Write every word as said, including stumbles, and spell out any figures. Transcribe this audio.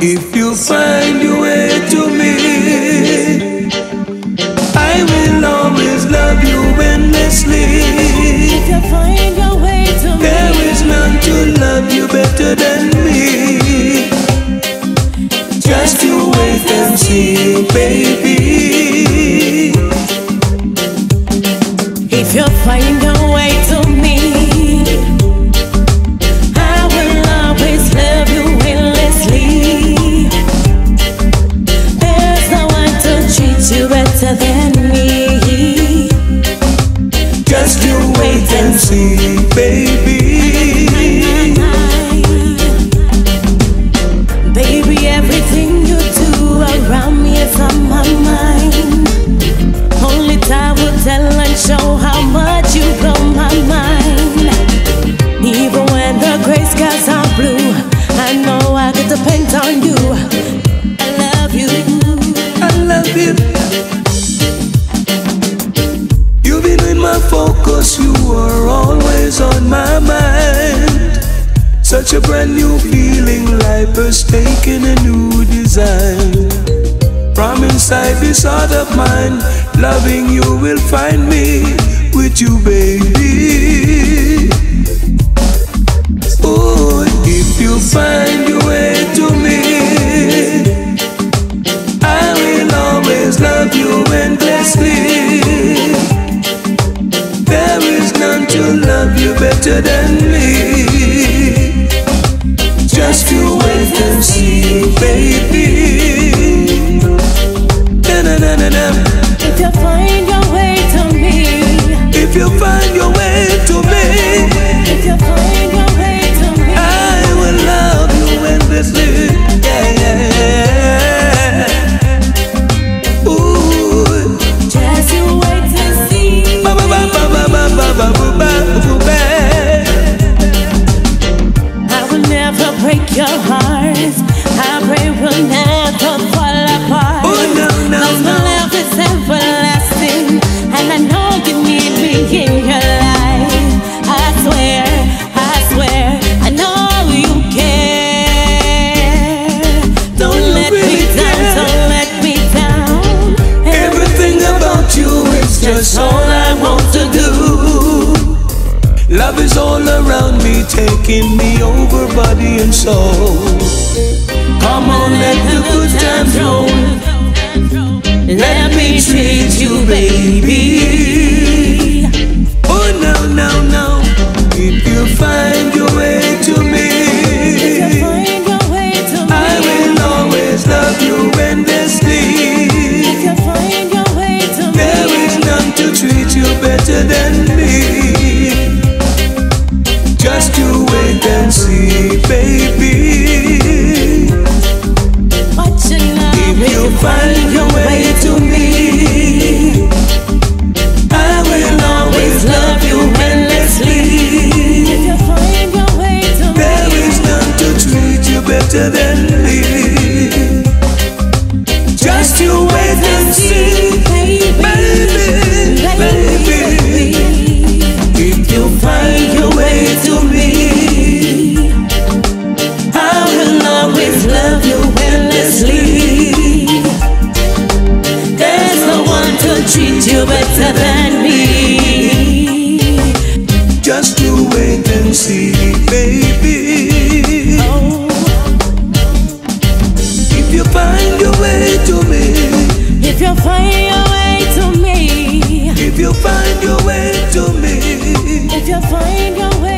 If you find your way to me, I will always love you endlessly. If you find your way to me, there is none to love you better than me. Just you wait and see, baby. If you find your way to me, I will always love you endlessly. There's no one to treat you better than me. Just you wait and see, baby. Baby, everything you do around me is on my mind. Only time will tell and show how much you blow my mind. Even when the gray skies are blue, I know I get to depend on you. I love you, I love you. You've been in my focus, you are always on my mind. Such a brand new feeling, life has taken a new design. From inside this heart of mine, loving you will find me with you, baby. Oh, if you find your way to me, I will always love you endlessly. There is none to love you better than me. Just you wait and see, baby. Na na na na na. if you find your way to me. If you find your way to me, If you find your way to me, I will love you endlessly. Yeah, yeah, yeah. Ooh. just you wait and see. Ba ba ba ba ba ba ba ba ba ba ba. I will never break your heart. I pray we'll never fall apart. Oh no no Cause my no. love is everlasting, and I know you need me in your life. I swear, I swear, I know you care. Don't let me down, don't let me down. Everything about you is just all I want to do. Love is all around me, taking me over body and soul. Come on, let the good times roll. Let me treat you, baby. Oh no, no, no. If you find your way to me, If you find your way to me, I will always love you endlessly. if you find your way to me, There is none to treat you better than me. Just you wait and see, baby. watching love. If you find your way to me, I will always love you endlessly. If you find your way to me, There is none to treat you better than me. Just you wait and see, baby, baby. If you find your way to me, I will always love you endlessly. there's no one to treat you better than me. Just you wait and see, baby. Oh, If you find your way to me, if you find your way to me, if you find your way to me, if you find your way